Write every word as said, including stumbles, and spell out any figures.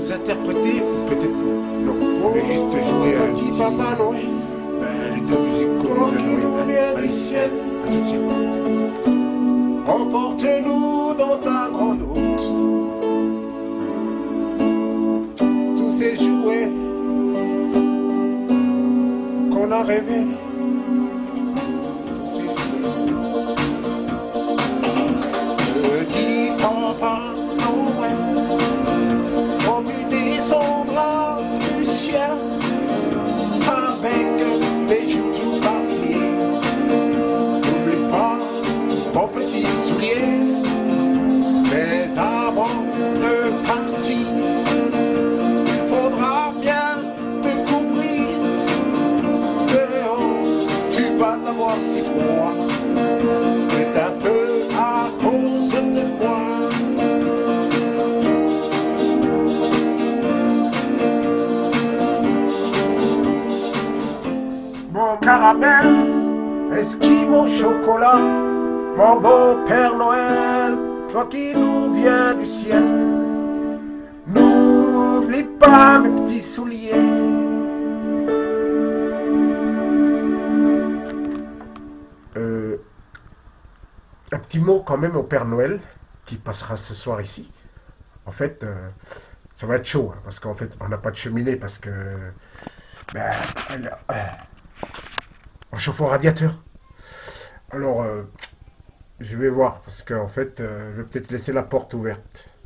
vous interpréter ou peut-être pas? Non, on va juste jouer un petit Papa Noël. Ben, les deux musiques qu'on de Noël. Allez, ciel, à tout de suite. Emporte-nous dans ta grande route. Tous ces jouets qu'on a rêvés. Tous ces jouets. Petit Papa Noël, quand tu descendras du ciel avec les joues papier, n'oublie pas ton petit soulier. Mais avant de partir, il faudra bien te couvrir. Dehors, tu vas l'avoir si froid. C'est un peu à cause de moi. Mon caramel, esquimau chocolat, mon beau Père Noël, toi qui nous viens du ciel, n'oublie pas mes petits souliers. Euh, un petit mot quand même au Père Noël, qui passera ce soir ici. En fait, euh, ça va être chaud, hein, parce qu'en fait, on n'a pas de cheminée, parce que... Ben, euh, on chauffe au radiateur. Alors, euh, je vais voir, parce qu'en fait, euh, je vais peut-être laisser la porte ouverte.